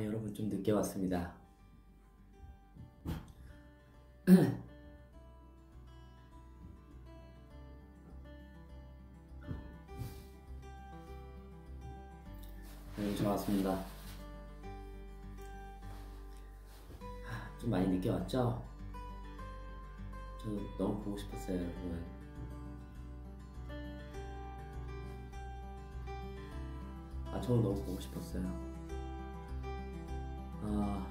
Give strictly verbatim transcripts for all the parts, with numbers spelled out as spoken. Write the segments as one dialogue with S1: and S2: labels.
S1: 아, 여러분 좀 늦게 왔습니다. 네, 저 왔습니다. 아, 좀 많이 늦게 왔죠? 저 너무 보고 싶었어요, 여러분. 아, 저는 너무 보고 싶었어요. 아,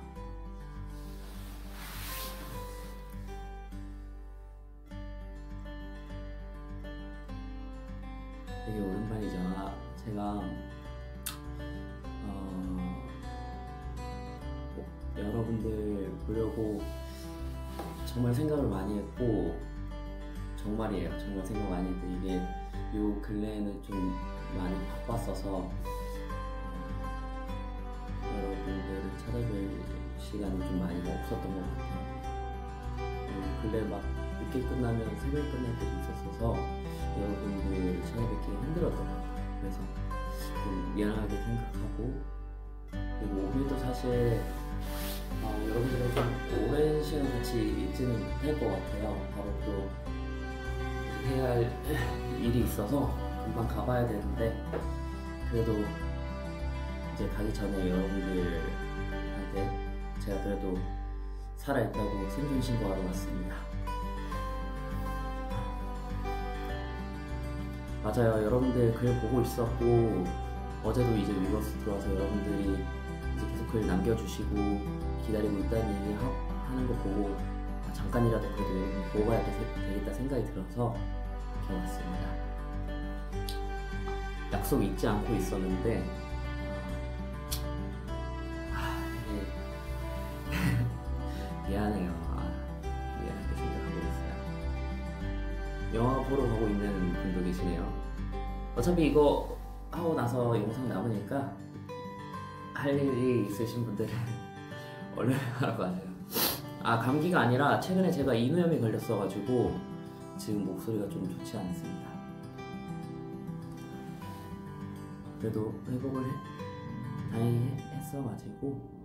S1: 되게 오랜만이죠. 아, 제가 어, 뭐, 여러분들 보려고 정말 생각을 많이 했고, 정말이에요. 정말 생각 많이 했는데 이게 요 근래에는 좀 많이 바빴어서 어, 여러분들을 찾아뵐 시간이 좀 많이 없었던 것 같아요. 어, 근래 막 늦게 끝나면 새벽에 끝날 때도 있었어서 여러분들 찾아뵙기 힘들었던 것 같아요. 그래서 좀 미안하게 생각하고, 그리고 오늘도 사실 어, 여러분들과 좀 오랜 시간 같이 있지는 못할 것 같아요. 바로 또 해야 할 일이 있어서 금방 가봐야 되는데, 그래도 이제 가기 전에 여러분들한테 제가 그래도 살아있다고 생존 신고하러 왔습니다. 맞아요, 여러분들 글 보고 있었고, 어제도 이제 위버스 들어와서 여러분들이 이제 계속 글 남겨주시고 기다리고 있다는 얘기 하, 하는 거 보고 아, 잠깐이라도 그래도 여러분 보고 가야 되겠다 생각이 들어서 이렇게 왔습니다. 약속 잊지 않고 있었는데 아, 이게 미안해요. 아, 미안하게 생각하고 있어요. 영화 보러 가고 있는 분도 계시네요. 어차피 이거 하고 나서 영상 남으니까 할 일이 있으신 분들은 얼른 하라고 하세요. 아, 감기가 아니라 최근에 제가 인후염이 걸렸어가지고 지금 목소리가 좀 좋지 않습니다. 그래도 회복을 해, 다행히 했어가지고